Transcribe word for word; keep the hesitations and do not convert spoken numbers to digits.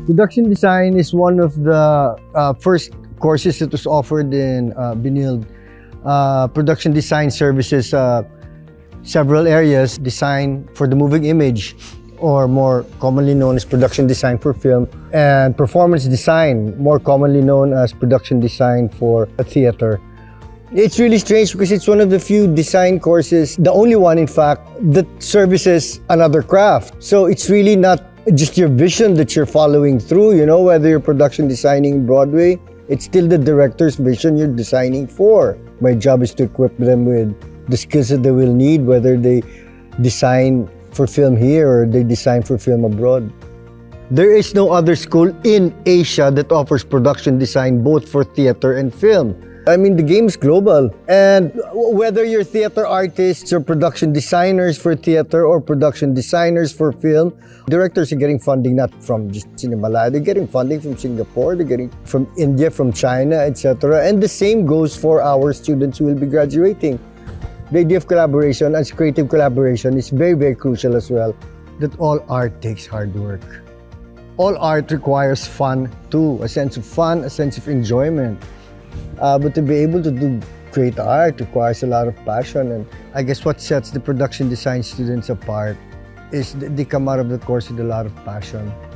Production design is one of the uh, first courses that was offered in uh, Benilde. Uh, production design services uh, several areas: design for the moving image, or more commonly known as production design for film, and performance design, more commonly known as production design for a theater. It's really strange because it's one of the few design courses, the only one in fact, that services another craft. So it's really not just your vision that you're following through, you know, whether you're production designing Broadway, it's still the director's vision you're designing for. My job is to equip them with the skills that they will need, whether they design for film here or they design for film abroad. There is no other school in Asia that offers production design both for theater and film. I mean, the game is global, and whether you're theater artists or production designers for theater or production designers for film, directors are getting funding not from just Cinemalaya, they're getting funding from Singapore, they're getting from India, from China, et cetera. And the same goes for our students who will be graduating. The idea of collaboration and creative collaboration is very, very crucial as well. That all art takes hard work. All art requires fun too, a sense of fun, a sense of enjoyment. Uh, but to be able to do great art requires a lot of passion, and I guess what sets the production design students apart is they come out of the course with a lot of passion.